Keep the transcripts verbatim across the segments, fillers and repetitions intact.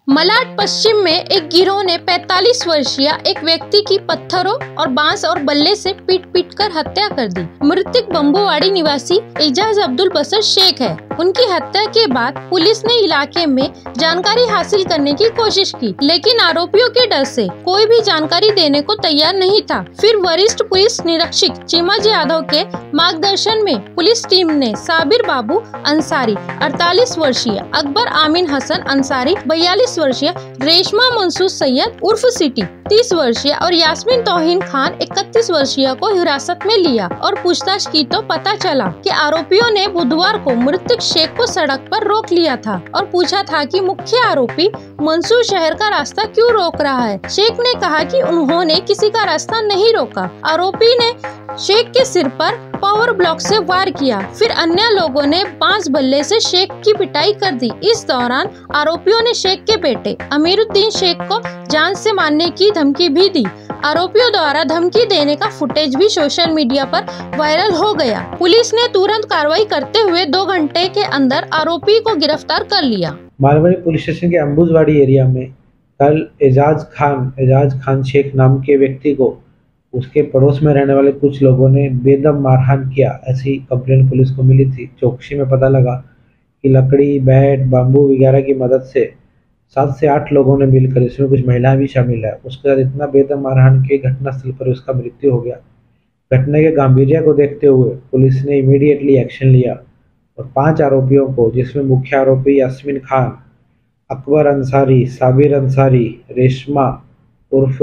मलाड पश्चिम में एक गिरोह ने पैंतालीस वर्षीय एक व्यक्ति की पत्थरों और बांस और बल्ले से पीट पीट कर हत्या कर दी। मृतक बम्बूवाड़ी निवासी एजाज अब्दुल बसर शेख है। उनकी हत्या के बाद पुलिस ने इलाके में जानकारी हासिल करने की कोशिश की, लेकिन आरोपियों के डर से कोई भी जानकारी देने को तैयार नहीं था। फिर वरिष्ठ पुलिस निरीक्षक चिमाजी यादव के मार्गदर्शन में पुलिस टीम ने साबिर बाबू अंसारी अड़तालीस वर्षीय, अकबर आमीन हसन अंसारी बयालीस वर्षीय, रेशमा मंसूर सैयद उर्फ सिटी तीस वर्षीय और यास्मीन तौहीन खान इकतीस वर्षीय को हिरासत में लिया और पूछताछ की तो पता चला कि आरोपियों ने बुधवार को मृतक शेख को सड़क पर रोक लिया था और पूछा था कि मुख्य आरोपी मंसूर शहर का रास्ता क्यों रोक रहा है। शेख ने कहा कि उन्होंने किसी का रास्ता नहीं रोका। आरोपी ने शेख के सिर पर पावर ब्लॉक से वार किया। फिर अन्य लोगों ने बांस बल्ले से शेख की पिटाई कर दी। इस दौरान आरोपियों ने शेख के बेटे अमीरुद्दीन शेख को जान से मारने की धमकी भी दी। आरोपियों द्वारा धमकी देने का फुटेज भी सोशल मीडिया पर वायरल हो गया। पुलिस ने तुरंत कार्रवाई करते हुए दो घंटे के अंदर आरोपी को गिरफ्तार कर लिया। मालवनी पुलिस स्टेशन के अम्बुजवाड़ी एरिया में कल एजाज खान एजाज खान शेख नाम के व्यक्ति को उसके पड़ोस में रहने वाले कुछ लोगों ने बेदम मारहान किया, ऐसी कंप्लेंट पुलिस को मिली थी। चौकसी में पता लगा कि लकड़ी, बैट, बाम्बू वगैरह की मदद से सात से आठ लोगों ने मिलकर, इसमें कुछ महिलाएं भी शामिल है, उसके बाद इतना बेदम मारहान के घटनास्थल पर उसका मृत्यु हो गया। घटना के गंभीरता को देखते हुए पुलिस ने इमीडिएटली एक्शन लिया और पांच आरोपियों को, जिसमें मुख्य आरोपी यास्मीन खान, अकबर अंसारी, साबिर अंसारी, रेशमा उर्फ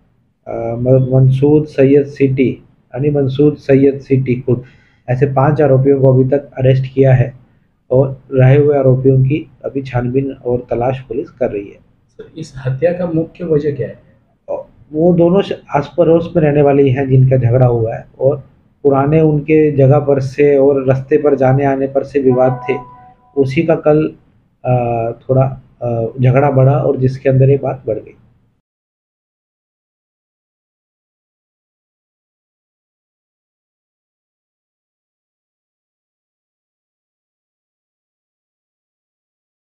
मंसूर सैयद सिटी यानी मंसूर सैयद सिटी खुद, ऐसे पांच आरोपियों को अभी तक अरेस्ट किया है और रहे हुए आरोपियों की अभी छानबीन और तलाश पुलिस कर रही है। इस हत्या का मुख्य वजह क्या है? वो दोनों आस पड़ोस में रहने वाली हैं जिनका झगड़ा हुआ है और पुराने उनके जगह पर से और रास्ते पर जाने आने पर से विवाद थे। उसी का कल थोड़ा झगड़ा बढ़ा और जिसके अंदर ये बात बढ़ गई।